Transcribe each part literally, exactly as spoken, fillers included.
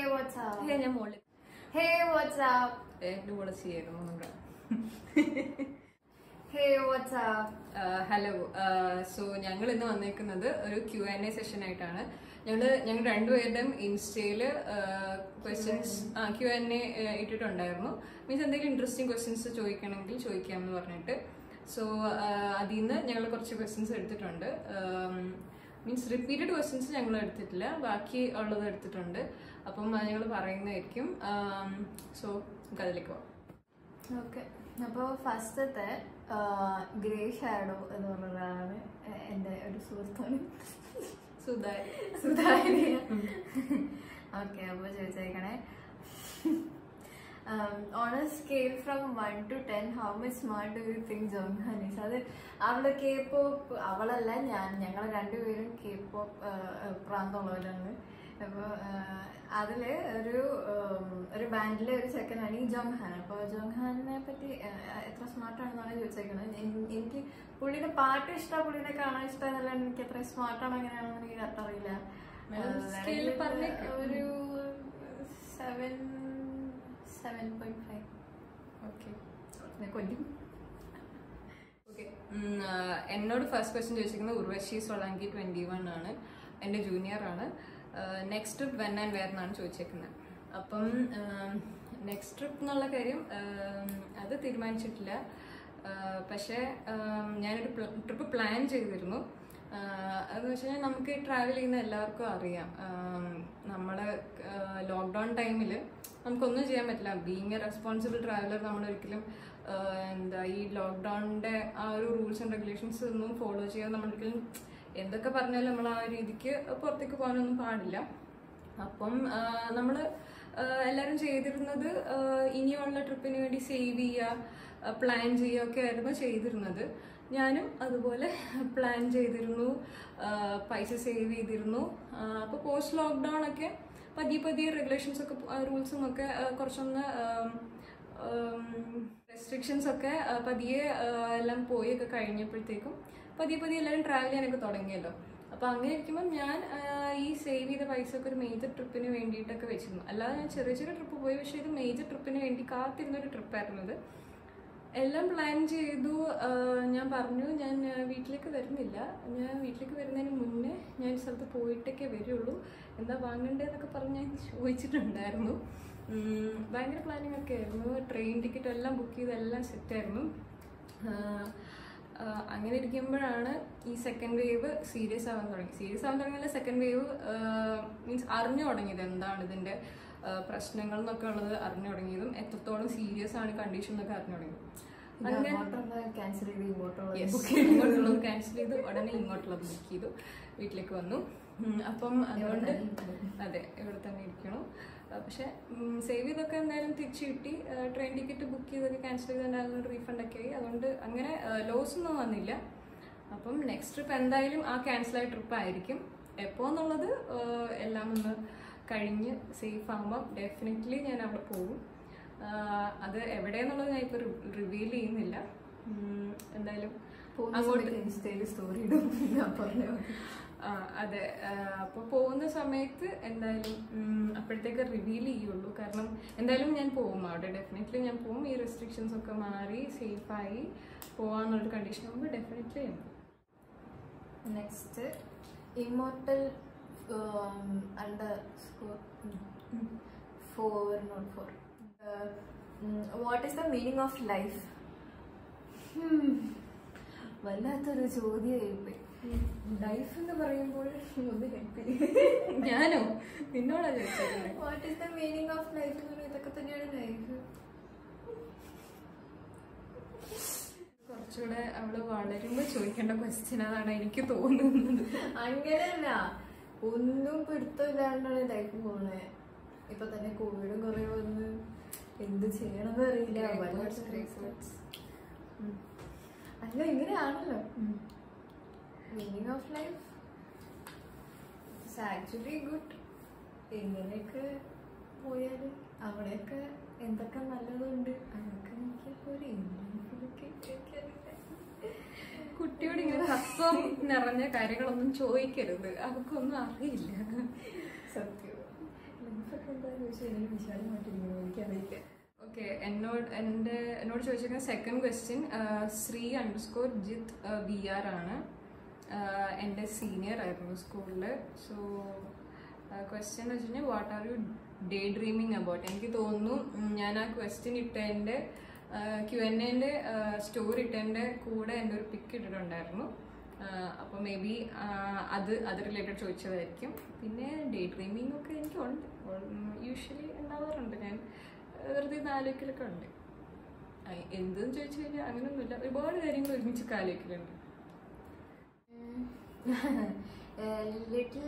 what's up? Hey, I'm Molly. Hey, what's up? Hey, do what I see it. Hey, what's up? Hello so ഞങ്ങൾ ഇന്ന് വന്നേക്കുന്നത് ഒരു Q and A session ആയിട്ടാണ്. ഞങ്ങൾ ഞങ്ങൾ രണ്ടുപേരുടെയും ഇൻസ്റ്റയിൽ ക്വസ്റ്റ്യൻസ് ക്യു ആൻഡ് എ ഇട്ടിട്ടുണ്ടായിരുന്നു. മീൻസ് എന്തെങ്കിലും ഇൻട്രസ്റ്റിംഗ് ക്വസ്റ്റ്യൻസ് ചോദിക്കണമെങ്കിൽ ചോദിക്കാമെന്ന് പറഞ്ഞിട്ട്. സോ അതിൽ നിന്ന് ഞങ്ങൾ കുറച്ച് ക്വസ്റ്റ്യൻസ് എടുത്തിട്ടുണ്ട്. മീൻസ് റിപ്പീറ്റഡ് ക്വസ്റ്റ്യൻസ് ഞങ്ങൾ എടുത്തിട്ടില്ല, ബാക്കി ഉള്ളത് എടുത്തിട്ടുണ്ട്. അപ്പം ഞങ്ങൾ പറയുന്നതായിരിക്കും. സോ നമുക്ക് അതിലേക്ക് പോകാം. ഓക്കെ, അപ്പോൾ ഫസ്റ്റത്തെ ഗ്രേ ഷാഡോ എന്ന് പറഞ്ഞതാണ് എൻ്റെ ഒരു സുഹൃത്താണ് സുധാരി സുധാരി ഓക്കെ, അപ്പോൾ ചോദിച്ചേക്കണേ, on a scale from one to ten how much smart do you think Jeonghan is? അത് അവളുടെ കെ പോപ്പ്, അവളല്ല ഞാൻ, ഞങ്ങൾ രണ്ടുപേരും കെ പോപ്പ് പ്രാന്തമുള്ളവരാണ്. അപ്പോൾ അതില് ഒരു ഒരു ബാൻഡിലെ ഒരു ചെക്കനാണ് ഈ ജോങ്ഹാൻ. അപ്പോൾ ജോങ്ഹാനെ പറ്റി എത്ര സ്മാർട്ടാണെന്നാണ് ചോദിച്ചേക്കുന്നത്. എനിക്ക് പുള്ളിയുടെ പാട്ട് ഇഷ്ടമാണ്, പുള്ളിനെ കാണാൻ ഇഷ്ടം എന്നല്ലാണ്ട് എനിക്ക് എത്ര സ്മാർട്ടാണോ അങ്ങനെയാണെന്ന് എനിക്ക് കറക്റ്റ് അറിയില്ല. ഒരു seven seven point five. Okay, കൊല്ലും. ഓക്കെ, എന്നോട് ഫസ്റ്റ് ക്വസ്റ്റ്യൻ ചോദിച്ചിരിക്കുന്നത് ഉർവശി സോളാങ്കി ട്വന്റി വൺ ആണ്, എൻ്റെ ജൂനിയർ ആണ്. Next trip when and where എന്നാണ് ചോദിച്ചേക്കുന്നത്. അപ്പം നെക്സ്റ്റ് ട്രിപ്പ് എന്നുള്ള കാര്യം അത് തീരുമാനിച്ചിട്ടില്ല. പക്ഷേ ഞാനൊരു ട്രിപ്പ് പ്ലാൻ ചെയ്തിരുന്നു. അതെന്ന് വെച്ച് കഴിഞ്ഞാൽ നമുക്ക് ട്രാവൽ ചെയ്യുന്ന എല്ലാവർക്കും അറിയാം, നമ്മുടെ ലോക്ക്ഡൗൺ ടൈമിൽ നമുക്കൊന്നും ചെയ്യാൻ പറ്റില്ല. ബീങ് എ റെസ്പോൺസിബിൾ ട്രാവലർ നമ്മളൊരിക്കലും എന്താ ഈ ലോക്ക്ഡൗണിൻ്റെ ആ ഒരു റൂൾസ് ആൻഡ് റെഗുലേഷൻസ് ഒന്നും ഫോളോ ചെയ്യാൻ നമ്മളൊരിക്കലും എന്തൊക്കെ പറഞ്ഞാലും നമ്മൾ ആ രീതിക്ക് പുറത്തേക്ക് പോകാനൊന്നും പാടില്ല. അപ്പം നമ്മൾ എല്ലാവരും ചെയ്തിരുന്നത് ഇനിയുള്ള ട്രിപ്പിന് വേണ്ടി സേവ് ചെയ്യുക, പ്ലാൻ ചെയ്യുക ഒക്കെ ആയിരുന്നു ചെയ്തിരുന്നത്. ഞാനും അതുപോലെ പ്ലാൻ ചെയ്തിരുന്നു, പൈസ സേവ് ചെയ്തിരുന്നു. അപ്പോൾ പോസ്റ്റ് ലോക്ക്ഡൗൺ ഒക്കെ പതിയെ പതിയെ റെഗുലേഷൻസ് ഒക്കെ റൂൾസും ഒക്കെ കുറച്ചൊന്ന് റെസ്ട്രിക്ഷൻസ് ഒക്കെ പതിയെ എല്ലാം പോയി ഒക്കെ കഴിഞ്ഞപ്പോഴത്തേക്കും പതിയെ പതിയെ എല്ലാവരും ട്രാവൽ ചെയ്യാനൊക്കെ തുടങ്ങിയല്ലോ. അപ്പോൾ അങ്ങനെ ഇരിക്കുമ്പോൾ ഞാൻ ഈ സേവ് ചെയ്ത പൈസ ഒക്കെ ഒരു മേജർ ട്രിപ്പിന് വേണ്ടിയിട്ടൊക്കെ വെച്ചിരുന്നു. അല്ലാതെ ഞാൻ ചെറിയ ചെറിയ ട്രിപ്പ് പോയി, പക്ഷേ ഇത് മേജർ ട്രിപ്പിന് വേണ്ടി കാത്തിരുന്നൊരു ട്രിപ്പായിരുന്നത്. എല്ലാം പ്ലാൻ ചെയ്തു. ഞാൻ പറഞ്ഞു ഞാൻ വീട്ടിലേക്ക് വരുന്നില്ല, ഞാൻ വീട്ടിലേക്ക് വരുന്നതിന് മുന്നേ ഞാൻ ഈ സ്ഥലത്ത് പോയിട്ടൊക്കെ വരുള്ളൂ, എന്താ വാങ്ങണ്ടേന്നൊക്കെ പറഞ്ഞ് ഞാൻ ചോദിച്ചിട്ടുണ്ടായിരുന്നു. ഭയങ്കര പ്ലാനിങ് ഒക്കെ ആയിരുന്നു. ട്രെയിൻ ടിക്കറ്റ് എല്ലാം ബുക്ക് ചെയ്ത് എല്ലാം സെറ്റായിരുന്നു. അങ്ങനെ ഇരിക്കുമ്പോഴാണ് ഈ സെക്കൻഡ് വേവ് സീരിയസ് ആവാൻ തുടങ്ങി. സീരിയസ് ആവാൻ തുടങ്ങിയാൽ സെക്കൻഡ് വേവ് മീൻസ് അറിഞ്ഞു തുടങ്ങിയത് എന്താണ് ഇതിൻ്റെ പ്രശ്നങ്ങൾ എന്നൊക്കെ ഉള്ളത് അറിഞ്ഞു തുടങ്ങിയതും എത്രത്തോളം സീരിയസ് ആണ് കണ്ടീഷൻ എന്നൊക്കെ അറിഞ്ഞു തുടങ്ങിയത്. അങ്ങനെ ക്യാൻസൽ ചെയ്ത് ഇങ്ങോട്ടുള്ളത് ക്യാൻസൽ ചെയ്ത് ഉടനെ ഇങ്ങോട്ടുള്ളത് ബുക്ക് ചെയ്തു, വീട്ടിലേക്ക് വന്നു. അപ്പം അതുകൊണ്ട് അതെ ഇവിടെ തന്നെ ഇരിക്കണം. പക്ഷെ സേവ് ചെയ്തൊക്കെ എന്തായാലും തിരിച്ചു കിട്ടി. ട്രെയിൻ ടിക്കറ്റ് ബുക്ക് ചെയ്തൊക്കെ ക്യാൻസൽ ചെയ്തിട്ടുണ്ടായിരുന്നു, റീഫണ്ട് ഒക്കെ ആയി. അതുകൊണ്ട് അങ്ങനെ ലോസ് ഒന്നും വന്നില്ല. അപ്പം നെക്സ്റ്റ് ട്രിപ്പ് എന്തായാലും ആ ക്യാൻസലായ ട്രിപ്പ് ആയിരിക്കും. എപ്പോൾ എന്നുള്ളത് എല്ലാം ഒന്ന് കഴിഞ്ഞ് സേഫ് ആകുമ്പോൾ ഡെഫിനറ്റ്ലി ഞാൻ അവിടെ പോകും. അത് എവിടെയെന്നുള്ളത് ഞാൻ ഇപ്പോൾ റിവീൽ ചെയ്യുന്നില്ല. എന്തായാലും അങ്ങോട്ട് ഇൻസ്റ്റയിൽ സ്റ്റോറി ഇടും പറഞ്ഞു. അതെ, അപ്പോൾ പോകുന്ന സമയത്ത് എന്തായാലും അപ്പോഴത്തേക്ക് റിവീൽ ചെയ്യുള്ളൂ. കാരണം എന്തായാലും ഞാൻ പോകും അവിടെ, ഡെഫിനറ്റ്ലി ഞാൻ പോകും. ഈ റെസ്ട്രിക്ഷൻസ് ഒക്കെ മാറി സേഫായി പോകാന്നുള്ളൊരു കണ്ടീഷൻ ആകുമ്പോൾ ഡെഫിനറ്റ്ലി ഞാൻ പോകും. Next immortal underscore four not four what is the meaning of life? വല്ലാത്തൊരു ചോദ്യമായിപ്പോയി. ലൈഫ് എന്ന് പറയുമ്പോൾ ഒന്ന് ഹെൽപ്പ് ചെയ്യും. ഞാനോ നിന്നോടാ ചോദിച്ചത് what is the meaning of life എന്ന് പറയുന്നത്? ഇതൊക്കെ തന്നെയാണ് ലൈഫ്. കുറച്ചുകൂടെ അവള് വളരുമ്പോ ചോദിക്കേണ്ട ക്വസ്റ്റ്യൻ അതാണ് എനിക്ക് തോന്നുന്നത്. അങ്ങനെയല്ല, ഒന്നും പിടുത്തമില്ലാണ്ടാണ് ലൈഫ് പോണേ. ഇപ്പൊ തന്നെ കോവിഡും കുറെ വന്ന് എന്ത് ചെയ്യണമെന്ന് അറിയില്ല. അല്ല, ഇങ്ങനെയാണല്ലോ meaning of life. It's actually good. എങ്ങനെയൊക്കെ പോയാലും അവിടെയൊക്കെ എന്തൊക്കെ നല്ലതുണ്ട് അതൊക്കെ നോക്കിയപ്പോൾ ഒരു കുട്ടിയോട് ഇങ്ങനെ തത്വം നിറഞ്ഞ കാര്യങ്ങളൊന്നും ചോദിക്കരുത്, അവർക്കൊന്നും അറിയില്ല. സത്യം. ലൈഫൊക്കെ എന്താ ചോദിച്ചാൽ എന്നോട് വിശാലമായിട്ടിരിക്കുന്നു, എനിക്കറിയില്ല. ഓക്കെ, എന്നോട് എൻ്റെ എന്നോട് ചോദിച്ചിരിക്കുന്ന second question Sree underscore Jith B R ആണ്. എൻ്റെ സീനിയർ ആയിരുന്നു സ്കൂളിൽ. സോ ക്വസ്റ്റ്യൻ എന്ന് വെച്ച് കഴിഞ്ഞാൽ what are you daydreaming about. എനിക്ക് തോന്നുന്നു ഞാൻ ആ ക്വസ്റ്റ്യൻ ഇട്ടതിൻ്റെ ക്യു എൻ എൻ്റെ സ്റ്റോറി ഇട്ടതിൻ്റെ കൂടെ എൻ്റെ ഒരു പിക്ക് ഇട്ടിട്ടുണ്ടായിരുന്നു. അപ്പോൾ മേ ബി അത് അത് റിലേറ്റഡ് ചോദിച്ചതായിരിക്കും. പിന്നെ ഡേ ഡ്രീമിംഗ് ഒക്കെ എനിക്കുണ്ട്, യൂഷ്വലി ഉണ്ടാവാറുണ്ട്. ഞാൻ വെറുതെ ആലോചിക്കലൊക്കെ ഉണ്ട്. എന്തെന്ന് ചോദിച്ചു കഴിഞ്ഞാൽ അങ്ങനെയൊന്നുമില്ല, ഒരുപാട് കാര്യങ്ങൾ ഒരുമിച്ച് ആലോചിക്കലുണ്ട്. ലിറ്റിൽ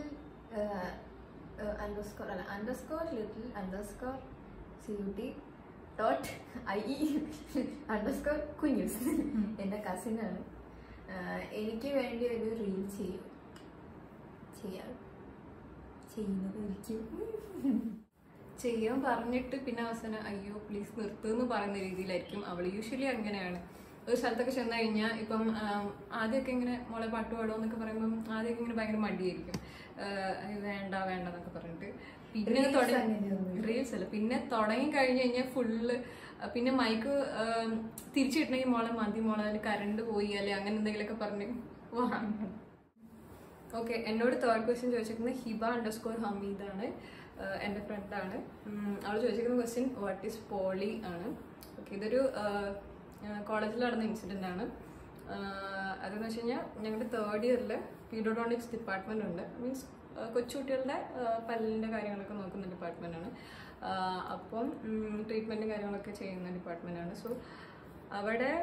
അണ്ടർസ്കോർ അല്ല underscore little underscore C U T dot I E underscore Kunjus എൻ്റെ കസിനാണ്. എനിക്ക് വേണ്ടി ഒരു റീൽ ചെയ്യും ചെയ്യാം ചെയ്യുന്നതായിരിക്കും ചെയ്യാൻ പറഞ്ഞിട്ട് പിന്നെ അവസാനം അയ്യോ പ്ലീസ് നിർത്തുമെന്ന് പറയുന്ന രീതിയിലായിരിക്കും അവൾ. യൂഷ്വലി അങ്ങനെയാണ്. ഒരു സ്ഥലത്തൊക്കെ ചെന്ന് കഴിഞ്ഞാൽ ഇപ്പം ആദ്യമൊക്കെ ഇങ്ങനെ മോളെ പാട്ട് പാടുമോ എന്നൊക്കെ പറയുമ്പം ആദ്യമൊക്കെ ഇങ്ങനെ ഭയങ്കര മടിയായിരിക്കും, വേണ്ട വേണ്ട എന്നൊക്കെ പറഞ്ഞിട്ട്. പിന്നെ തുടങ്ങി റീൽസ് അല്ല, പിന്നെ തുടങ്ങി കഴിഞ്ഞ് കഴിഞ്ഞാൽ ഫുള്ള് പിന്നെ മൈക്ക് തിരിച്ചു കിട്ടണമെങ്കിൽ മോളെ മതി മോളെ, അതിൽ കറണ്ട് പോയി അല്ലെ അങ്ങനെ എന്തെങ്കിലുമൊക്കെ പറഞ്ഞ് വാങ്ങണം. ഓക്കെ, എന്നോട് തേർഡ് ക്വസ്റ്റ്യൻ ചോദിച്ചിരിക്കുന്നത് ഹിബ അണ്ടർ സ്കോർ ഹമീദാണ്, എൻ്റെ ഫ്രണ്ടാണ്. അവൾ ചോദിച്ചിരിക്കുന്ന ക്വസ്റ്റ്യൻ വാട്ട് ഈസ് പോളി ആണ്. ഓക്കെ, ഇതൊരു കോളേജിൽ നടന്ന ഇൻസിഡൻ്റ് ആണ്. അതെന്ന് വെച്ച് കഴിഞ്ഞാൽ ഞങ്ങളുടെ തേർഡ് ഇയറിൽ പീഡിയോഡോണ്ടിക്സ് ഡിപ്പാർട്ട്മെൻ്റ് ഉണ്ട്. മീൻസ് കൊച്ചുകുട്ടികളുടെ പല്ലിൻ്റെ കാര്യങ്ങളൊക്കെ നോക്കുന്ന ഡിപ്പാർട്ട്മെൻറ്റാണ്. അപ്പം ട്രീറ്റ്മെൻറ്റും കാര്യങ്ങളൊക്കെ ചെയ്യുന്ന ഡിപ്പാർട്ട്മെൻറ്റാണ്. സോ അവിടെ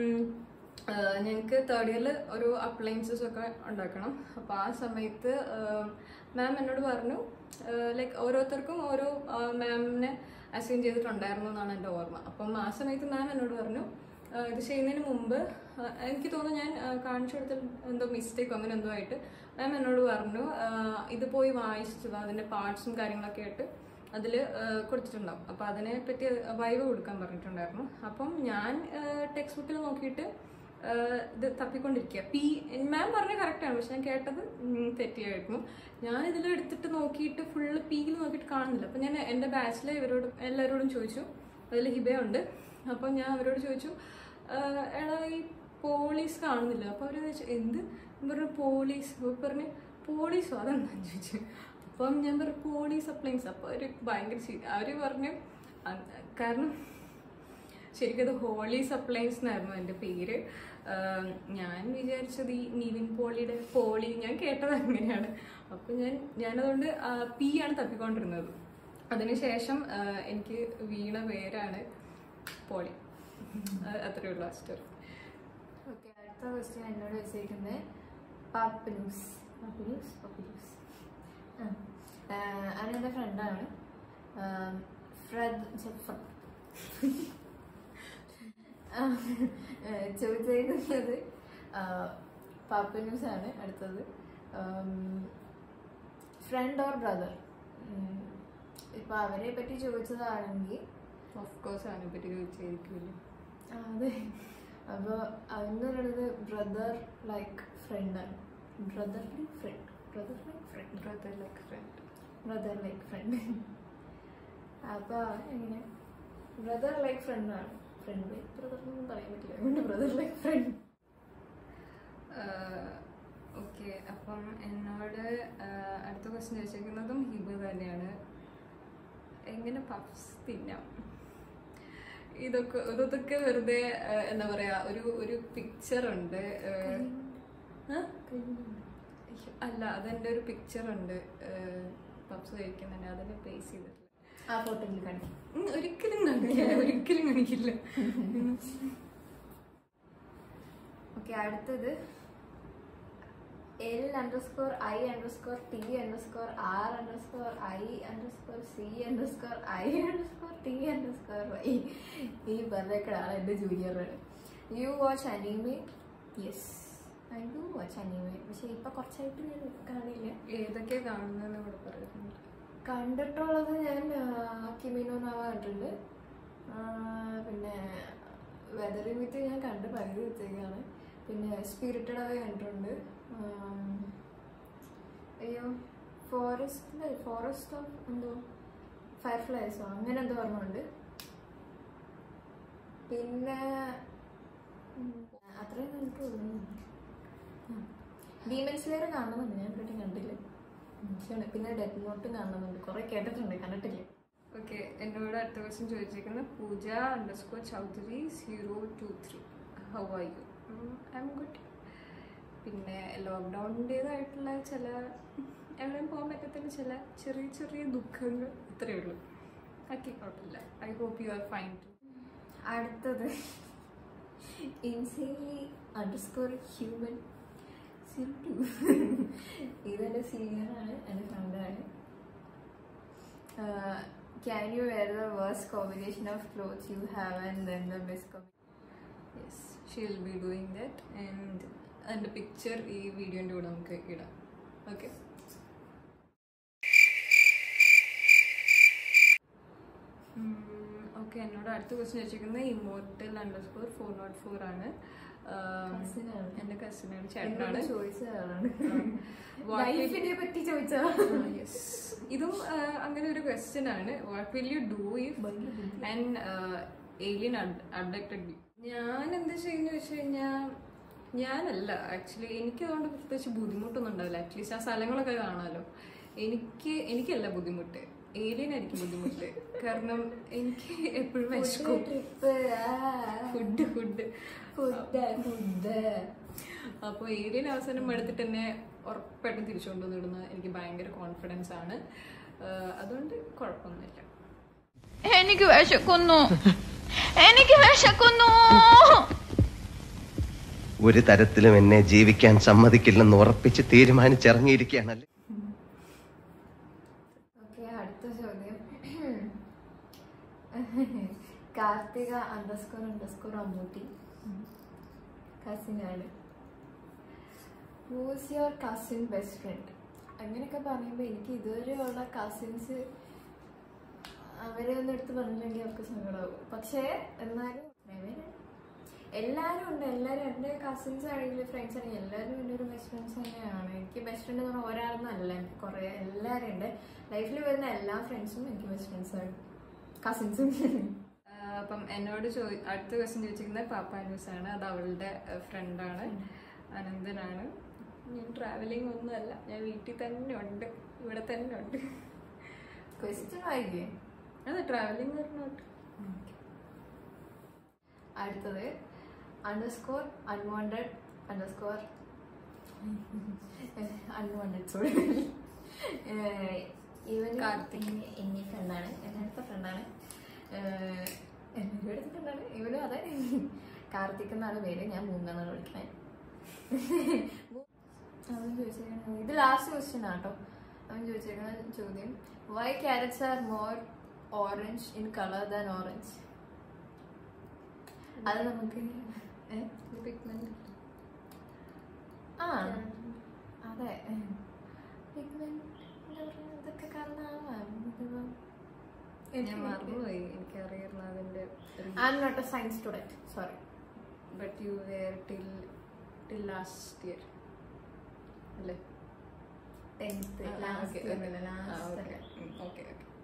ഞങ്ങൾക്ക് തേർഡ് ഇയറിൽ ഒരു അപ്ലയൻസസ് ഒക്കെ ഉണ്ടാക്കണം. അപ്പോൾ ആ സമയത്ത് മാം എന്നോട് പറഞ്ഞു, ലൈക്ക് ഓരോരുത്തർക്കും ഓരോ മാമിനെ അസൈൻ ചെയ്തിട്ടുണ്ടായിരുന്നു എന്നാണ് എൻ്റെ ഓർമ്മ. അപ്പം ആ സമയത്ത് മാം എന്നോട് പറഞ്ഞു ഇത് ചെയ്യുന്നതിന് മുമ്പ് എനിക്ക് തോന്നുന്നു ഞാൻ കാണിച്ചു കൊടുത്ത എന്തോ മിസ്റ്റേക്കോ അങ്ങനെ എന്തോ ആയിട്ട് മാം എന്നോട് പറഞ്ഞു ഇത് പോയി വായിച്ചത് അതിൻ്റെ പാർട്സും കാര്യങ്ങളൊക്കെ ആയിട്ട് അതിൽ കൊടുത്തിട്ടുണ്ടാവും. അപ്പോൾ അതിനെ പറ്റി വൈവ് കൊടുക്കാൻ പറഞ്ഞിട്ടുണ്ടായിരുന്നു. അപ്പം ഞാൻ ടെക്സ്റ്റ് ബുക്കിൽ നോക്കിയിട്ട് ഇത് തപ്പിക്കൊണ്ടിരിക്കുക. പി മാം പറഞ്ഞ കറക്റ്റാണ്, പക്ഷെ ഞാൻ കേട്ടത് തെറ്റിയായിരുന്നു. ഞാൻ ഇതിൽ എടുത്തിട്ട് നോക്കിയിട്ട് ഫുള്ള് പീയിൽ നോക്കിയിട്ട് കാണുന്നില്ല. അപ്പം ഞാൻ എൻ്റെ ബാച്ചിലെ ഇവരോട് എല്ലാവരോടും ചോദിച്ചു, അതിൽ ഹിബയുണ്ട്. അപ്പം ഞാൻ അവരോട് ചോദിച്ചു എടാ ഈ പോളീസ് കാണുന്നില്ല. അപ്പോൾ അവർ ചോദിച്ചു എന്ത് പറഞ്ഞു, പോലീസ്. അപ്പോൾ പറഞ്ഞ് പോളീസോ അതെന്താന്ന് ചോദിച്ചു. അപ്പം ഞാൻ പറഞ്ഞു പോളീസ് അപ്ലയൻസ്. അപ്പോൾ അവർ ഭയങ്കര അവർ പറഞ്ഞു കാരണം ശരിക്കും അത് ഹോളി സപ്ലൈൻസ് എന്നായിരുന്നു എൻ്റെ പേര്. ഞാൻ വിചാരിച്ചത് ഈ നിവിൻ പോളിയുടെ പോളി ഞാൻ കേട്ടത് അങ്ങനെയാണ്. അപ്പം ഞാൻ ഞാനതുകൊണ്ട് പി ആണ് തപ്പിക്കൊണ്ടിരുന്നത്. അതിനുശേഷം എനിക്ക് വീണ പേരാണ് പോളി. അത്രയേ ഉള്ളൂ ആ സ്റ്റോറി. ഓക്കെ, അടുത്ത ക്വസ്റ്റ്യൻ എന്നോട് വെച്ചിരിക്കുന്നത് പപ്പിനൂസ് പപ്പിനൂസ് പപ്പിനൂസ് ആ അതെൻ്റെ ഫ്രണ്ടാണ്. ഫ്രഡ് ചോദിച്ചിരുന്നത് പപ്പിനൂസ് ആണ്. അടുത്തത് ഫ്രണ്ട് ഓർ ബ്രദർ. ഇപ്പൊ അവരെ പറ്റി ചോദിച്ചതാണെങ്കിൽ ഓഫ് കോഴ്സ് അവനെ പറ്റി ചോദിച്ചായിരിക്കുമല്ലോ. അതെ, അപ്പോൾ അതെന്ന് പറയുന്നത് ബ്രദർ ലൈക്ക് ഫ്രണ്ടാണ്. Brotherly friend brother like friend brother like friend brother like friend അപ്പോൾ എങ്ങനെ ബ്രദർ ലൈക്ക് ഫ്രണ്ടാണ്. ഫ്രണ്ട് ലൈക്ക് ബ്രദർ ഒന്നും പറയാൻ പറ്റില്ല, അതുകൊണ്ട് ബ്രദർ ലൈക്ക് ഫ്രണ്ട്. ഓക്കെ, അപ്പം എന്നോട് അടുത്ത ക്വസ്റ്റ്യൻ ചോദിച്ചിരിക്കുന്നതും ഹിബ തന്നെയാണ്. എങ്ങനെ പഫ്സ് തിന്നാം? ഇതൊക്കെ ഇതൊക്കെ വെറുതെ എന്താ പറയാ, ഒരു ഒരു പിക്ചർ ഉണ്ട്. അല്ല, അതെൻ്റെ ഒരു പിക്ചർ ഉണ്ട് പഫ്സ് കഴിക്കുന്നുണ്ട്, അതിനെ പ്ലേസ് ചെയ്തിട്ടില്ല. ആ ഫോട്ടോയിൽ കാണിക്കും. ഒരിക്കലും കാണിക്കില്ല, ഒരിക്കലും കാണിക്കില്ല. ഓക്കെ, അടുത്തത് L underscore I underscore T underscore R underscore I underscore C underscore I underscore T underscore Y. ഈ പറഞ്ഞേക്കടാണ് എൻ്റെ ജൂനിയറാണ്. You watch anime? Yes, I do watch anime. പക്ഷെ ഇപ്പം കുറച്ചായിട്ട് ഞാൻ കാണില്ല. ഏതൊക്കെയാണ് കാണുന്നതെന്ന് ഇവിടെ പറയുന്നുണ്ട്. കണ്ടിട്ടുള്ളത് ഞാൻ കിമിനോ നാവ കണ്ടിട്ടുണ്ട്. പിന്നെ വെതറിംഗ് വിത്ത് ഞാൻ കണ്ട് പകുതി വെച്ചേക്കാണ്. പിന്നെ സ്പിരിറ്റഡ് അവേ കണ്ടിട്ടുണ്ട്. അയ്യോ ഫോറസ്റ്റ് ഫോറസ്റ്റ് ഓഫ് എന്തോ ഫയർഫ്ലൈസോ അങ്ങനെ എന്തോ പറഞ്ഞുണ്ട്. പിന്നെ അത്രയും നമുക്ക് ഡീമൺ സ്ലെയർ കാണുന്നുണ്ട്, ഞാൻ ഇവിടെ കണ്ടില്ല. പിന്നെ ഡെത്ത് നോട്ടും കാണുന്നുണ്ട്, കുറെ കേട്ടിട്ടുണ്ട്, കണ്ടിട്ടില്ല. ഓക്കെ, എന്നോട് അടുത്ത ക്വസ്റ്റ്യൻ ചോദിച്ചിരിക്കുന്നത് Pooja underscore Chaudhary zero two three how are you? I'm good. പിന്നെ ലോക്ക്ഡൗണിൻ്റെതായിട്ടുള്ള ചില എവിടെയും പോകാൻ പറ്റത്തില്ല ചില ചെറിയ ചെറിയ ദുഃഖങ്ങൾ, ഇത്രയേ ഉള്ളൂ. ഓക്കെ, കുഴപ്പമില്ല. I hope you are fine too. അടുത്തത് insanely underscore human zero two. ഇതെൻ്റെ സീനിയറാണ്, എൻ്റെ ഫ്രണ്ടാണ്. Can you wear the worst combination of clothes you have and then the best combination? Yes, she will be doing that and and the picture ഈ വീഡിയോൻ്റെ കൂടെ നമുക്ക് ഇടാം. Okay, okay. എന്നോട് അടുത്ത ക്വസ്റ്റ്യൻ ചോദിച്ചിരിക്കുന്നത് immortal underscore four not four ആണ്. എൻ്റെ കസിനാണ്, ചേട്ടനാണ് ചോദിച്ചതാണ്. ഇതും അങ്ങനെ ഒരു ക്വസ്റ്റ്യൻ ആണ്. What will you do if and alien abducted you? ഞാൻ എന്താ ചെയ്യുന്നത് വെച്ച് കഴിഞ്ഞാൽ, ഞാനല്ല ആക്ച്വലി, എനിക്കതുകൊണ്ട് പ്രത്യേകിച്ച് ബുദ്ധിമുട്ടൊന്നും ഉണ്ടാവില്ല. അറ്റ്ലീസ്റ്റ് ആ സ്ഥലങ്ങളൊക്കെ കാണാമല്ലോ. എനിക്ക് എനിക്കല്ല ബുദ്ധിമുട്ട്, ഏലിയനായിരിക്കും ബുദ്ധിമുട്ട്. കാരണം എനിക്ക് എപ്പോഴും വിശക്കും. ഫുഡ് ഫുഡ് അപ്പോൾ ഏലിയൻ അവസാനം എടുത്തിട്ട് തന്നെ ഉറപ്പായിട്ടും തിരിച്ചു കൊണ്ടുവന്നിടുന്ന എനിക്ക് ഭയങ്കര കോൺഫിഡൻസ് ആണ്. അതുകൊണ്ട് കുഴപ്പമൊന്നുമില്ല. എനിക്ക് വിശക്കുന്നു, എനിക്ക് വിശക്കുന്നു. ഒരു തരത്തിലും എന്നെ ജീവിക്കാൻ സമ്മതിക്കില്ലെന്ന് ഉറപ്പിച്ച് തീരുമാനിച്ചിറങ്ങിയിരിക്കുകയാണല്ലേ. അടുത്ത ചോദ്യം കാർത്തിക അണ്ടർസ്കോർ അണ്ടർസ്കോർ അമ്മൂട്ടി, കസിനാണ്. Who's your cousin best friend? അങ്ങനെയൊക്കെ പറയുമ്പോൾ എനിക്ക് ഇതുവരെയുള്ള കസിൻസ് അവരെ ഒന്നും എടുത്ത് പറഞ്ഞില്ലെങ്കിൽ അവർക്ക് സങ്കടമാകും. പക്ഷേ എന്നാലും എല്ലാവരും ഉണ്ട്, എല്ലാവരും എൻ്റെ കസിൻസ് ആണെങ്കിലും ഫ്രണ്ട്സ് ആണെങ്കിലും എല്ലാവരും എൻ്റെ ഒരു ബെസ്റ്റ് ഫ്രണ്ട്സ് തന്നെയാണ്. എനിക്ക് ബെസ്റ്റ് ഫ്രണ്ട് എന്ന് പറഞ്ഞാൽ ഒരാളൊന്നും അല്ല, എനിക്ക് കുറേ എല്ലാവരും ഉണ്ട്. ലൈഫിൽ വരുന്ന എല്ലാ ഫ്രണ്ട്സും എനിക്ക് ബെസ്റ്റ് ഫ്രണ്ട്സാണ്, കസിൻസും. അപ്പം എന്നോട് ചോദി അടുത്ത ക്വസ്റ്റ്യൻ ചോദിച്ചിരിക്കുന്നത് പാപ്പ ന്യൂസ് ആണ്. അത് അവളുടെ ഫ്രണ്ടാണ്, അനന്തനാണ്. ഞാൻ ട്രാവലിംഗ് ഒന്നുമല്ല, ഞാൻ വീട്ടിൽ തന്നെ ഉണ്ട്, ഇവിടെ തന്നെ ഉണ്ട്. ക്വസ്റ്റ്യൻ വായിക്കേ? അതെ, ട്രാവലിംഗ് പറഞ്ഞോട്ട്. അടുത്തത് underscore unwanted underscore unwanted sorry ഇവൻ എന്നെ ഫ്രണ്ടാണ്, എൻ്റെ അടുത്ത ഫ്രണ്ടാണ്, എൻ്റെ അടുത്ത ഫ്രണ്ടാണ് ഇവനും. അതെ, കാർത്തിക് എന്നാണ് പേര്, ഞാൻ മൂന്നാണ് വിളിക്കാൻ. അവൻ ചോദിച്ചിരിക്കുന്നത് ഇത് ലാസ്റ്റ് ക്വസ്റ്റ്യൻ ആട്ടോ. അവൻ ചോദിച്ചിരിക്കുന്ന ചോദ്യം, why carrots are more orange in colour than orange? അത് നമുക്ക് ആ അതെ ഇതൊക്കെ കാരണമാവാം. ഞാൻ മറന്നുപോയി, എനിക്കറിയാം അതിൻ്റെ. I am not a science student, sorry. But you were till till last year അല്ലേ? Tenth last last okay okay.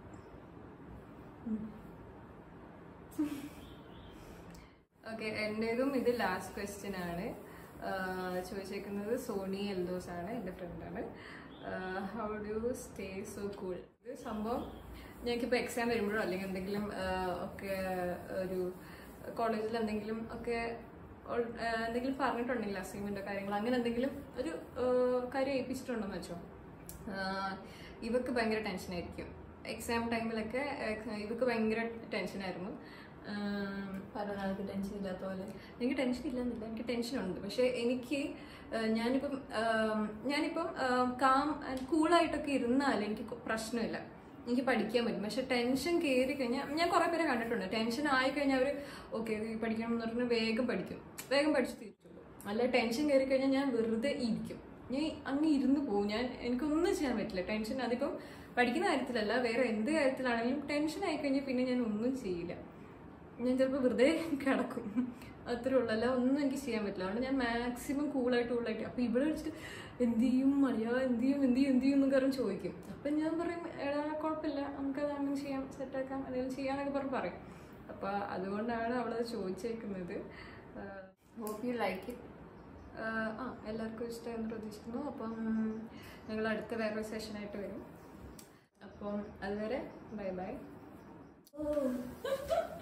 Okay, എൻ്റെതും ഇത് ലാസ്റ്റ് ക്വസ്റ്റ്യൻ ആണ്. ചോദിച്ചേക്കുന്നത് സോണി എൽദോസ് ആണ്, എൻ്റെ ഫ്രണ്ടാണ്. How do stay so cool? ഇത് സംഭവം ഞങ്ങൾക്കിപ്പോൾ എക്സാം വരുമ്പോഴോ അല്ലെങ്കിൽ എന്തെങ്കിലും ഒക്കെ ഒരു കോളേജിൽ എന്തെങ്കിലും ഒക്കെ എന്തെങ്കിലും പറഞ്ഞിട്ടുണ്ടെങ്കിൽ അസൈൻമെൻറ്റോ കാര്യങ്ങളോ അങ്ങനെ എന്തെങ്കിലും ഒരു കാര്യം ഏൽപ്പിച്ചിട്ടുണ്ടെന്ന് വെച്ചോ, ഇവക്ക് ഭയങ്കര ടെൻഷനായിരിക്കും. എക്സാം ടൈമിലൊക്കെ ഇവക്ക് ഭയങ്കര ടെൻഷനായിരുന്നു. പറഞ്ഞാൾക്ക് ടെൻഷൻ ഇല്ലാത്ത പോലെ. എനിക്ക് ടെൻഷൻ ഇല്ലെന്നില്ല, എനിക്ക് ടെൻഷനുണ്ട്. പക്ഷെ എനിക്ക് ഞാനിപ്പം ഞാനിപ്പം കാം കൂളായിട്ടൊക്കെ ഇരുന്നാൽ എനിക്ക് പ്രശ്നമില്ല, എനിക്ക് പഠിക്കാൻ പറ്റും. പക്ഷെ ടെൻഷൻ കയറി കഴിഞ്ഞാൽ ഞാൻ കുറേ പേരെ കണ്ടിട്ടുണ്ട്, ടെൻഷൻ ആയിക്കഴിഞ്ഞാൽ അവർ ഓക്കെ പഠിക്കണം എന്ന് പറഞ്ഞാൽ വേഗം പഠിക്കും, വേഗം പഠിച്ച് തീർച്ചുള്ളൂ. അല്ല ടെൻഷൻ കയറി കഴിഞ്ഞാൽ ഞാൻ വെറുതെ ഇരിക്കും, ഞാൻ അങ്ങ് ഇരുന്ന് പോകും, ഞാൻ എനിക്കൊന്നും ചെയ്യാൻ പറ്റില്ല. ടെൻഷൻ അതിപ്പം പഠിക്കുന്ന കാര്യത്തിലല്ല, വേറെ എന്ത് കാര്യത്തിലാണെങ്കിലും ടെൻഷൻ ആയിക്കഴിഞ്ഞാൽ പിന്നെ ഞാൻ ഒന്നും ചെയ്യില്ല. ഞാൻ ചിലപ്പോൾ വെറുതെ കിടക്കും, അത്രേ ഉള്ളൂ. അല്ല ഒന്നും എനിക്ക് ചെയ്യാൻ പറ്റില്ല. അതുകൊണ്ട് ഞാൻ മാക്സിമം കൂളായിട്ട് കൂളായിട്ട്. അപ്പോൾ ഇവിടെ വെച്ചിട്ട് എന്ത് ചെയ്യും മഴയാ, എന്ത് ചെയ്യും എന്ത് ചെയ്യും എന്ത് ചെയ്യും എന്നൊക്കെ പറഞ്ഞ് ചോദിക്കും. അപ്പം ഞാൻ പറയും എടാ കുഴപ്പമില്ല, നമുക്കത് അങ്ങനെ ചെയ്യാം, സെറ്റാക്കാം, എന്തെങ്കിലും ചെയ്യാമെന്നൊക്കെ പറഞ്ഞ് പറയും. അപ്പോൾ അതുകൊണ്ടാണ് അവളത് ചോദിച്ചേക്കുന്നത്. Hope you like it. ആ എല്ലാവർക്കും ഇഷ്ടമായെന്ന് പ്രതീക്ഷിക്കുന്നു. അപ്പം ഞങ്ങൾ അടുത്ത വേറൊരു സെഷനായിട്ട് വരും. അപ്പം അതുവരെ ബൈ ബൈ.